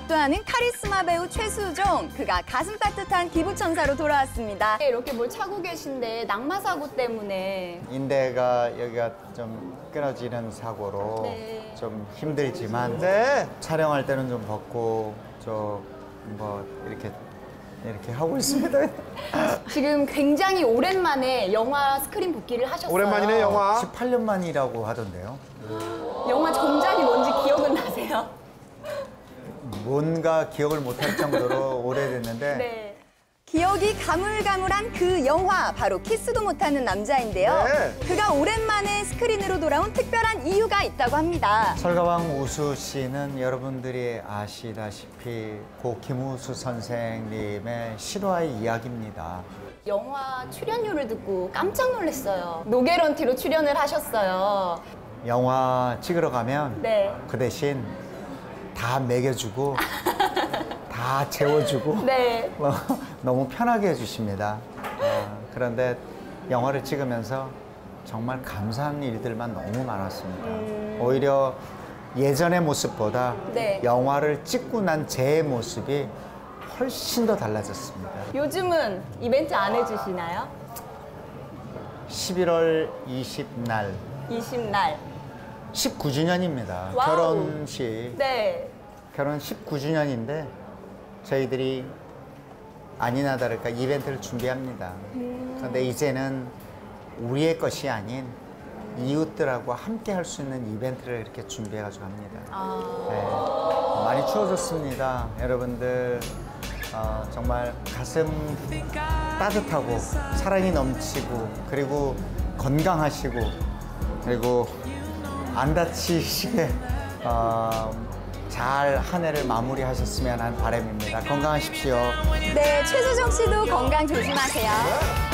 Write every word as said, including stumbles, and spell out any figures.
압도하는 카리스마 배우 최수종. 그가 가슴 따뜻한 기부천사로 돌아왔습니다. 이렇게 뭘 차고 계신데 낙마 사고 때문에 인대가 여기가 좀 끊어지는 사고로 네. 좀 힘들지만 네. 촬영할 때는 좀 벗고 저 뭐 이렇게 이렇게 하고 있습니다. 지금 굉장히 오랜만에 영화 스크린 복귀를 하셨어요. 오랜만이네 영화. 십팔 년 만이라고 하던데요. 영화 전작이 뭔지 기억은 나세요? 뭔가 기억을 못할 정도로 오래됐는데 네. 기억이 가물가물한 그 영화, 바로 키스도 못하는 남자인데요. 네. 그가 오랜만에 스크린으로 돌아온 특별한 이유가 있다고 합니다. 철가방 우수 씨는 여러분들이 아시다시피 고 김우수 선생님의 실화의 이야기입니다. 영화 출연료를 듣고 깜짝 놀랐어요. 노게런티로 출연을 하셨어요. 영화 찍으러 가면 네. 그 대신 다 먹여주고 다 재워주고 네. 뭐, 너무 편하게 해주십니다. 어, 그런데 영화를 찍으면서 정말 감사한 일들만 너무 많았습니다. 음. 오히려 예전의 모습보다 네. 영화를 찍고 난 제 모습이 훨씬 더 달라졌습니다. 요즘은 이벤트 안 해주시나요? 십일월 이십 날 이십 날. 십구 주년입니다. 와우. 결혼식. 네. 결혼 십구 주년인데 저희들이 아니나 다를까 이벤트를 준비합니다. 음. 그런데 이제는 우리의 것이 아닌 이웃들하고 함께 할 수 있는 이벤트를 이렇게 준비해가지고 합니다. 아. 네, 많이 추워졌습니다. 여러분들 어, 정말 가슴 따뜻하고 사랑이 넘치고 그리고 건강하시고 그리고 안 다치시게 어, 잘 한 해를 마무리하셨으면 하는 바람입니다. 건강하십시오. 네, 최수종 씨도 건강 조심하세요.